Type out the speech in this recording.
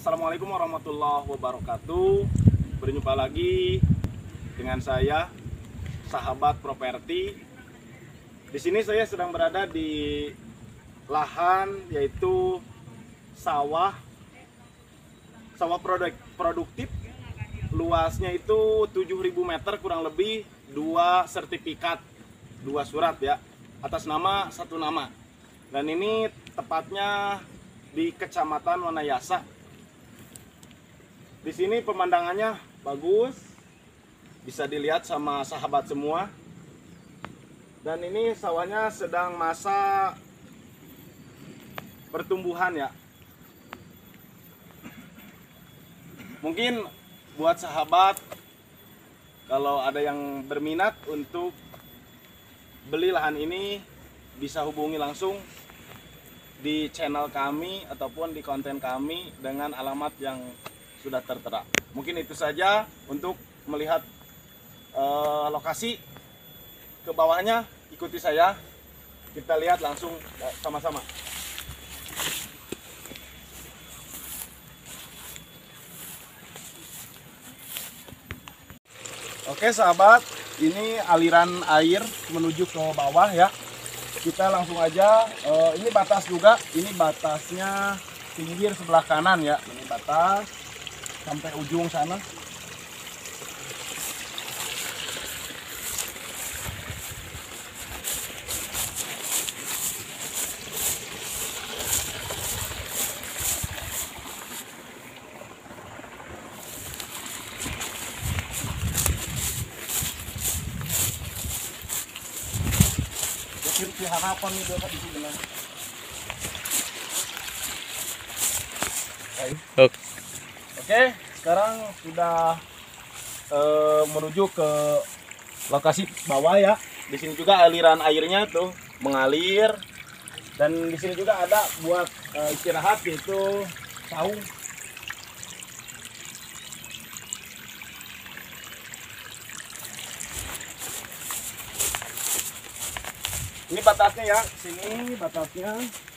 Assalamualaikum warahmatullahi wabarakatuh. Berjumpa lagi dengan saya, Sahabat Properti. Di sini saya sedang berada di lahan, yaitu sawah produktif. Luasnya itu 7.000 meter, kurang lebih 2 sertifikat, 2 surat ya, atas nama 1 nama. Dan ini tepatnya di Kecamatan Wanayasa. Di sini pemandangannya bagus, bisa dilihat sama sahabat semua. Dan ini sawahnya sedang masa pertumbuhan ya. Mungkin buat sahabat, kalau ada yang berminat untuk beli lahan ini, bisa hubungi langsung di channel kami ataupun di konten kami dengan alamat yang sudah tertera. Mungkin itu saja untuk melihat lokasi ke bawahnya. Ikuti saya, kita lihat langsung sama-sama. Oke sahabat, ini aliran air menuju ke bawah ya. Kita langsung aja, ini batas juga, ini batasnya pinggir sebelah kanan ya. Ini batas sampai ujung sana. Kiri harapan nih Bapak di sini. Oke, sekarang sudah menuju ke lokasi bawah ya. Di sini juga aliran airnya tuh mengalir, dan di sini juga ada buat istirahat, yaitu saung. Ini batasnya ya, sini batasnya.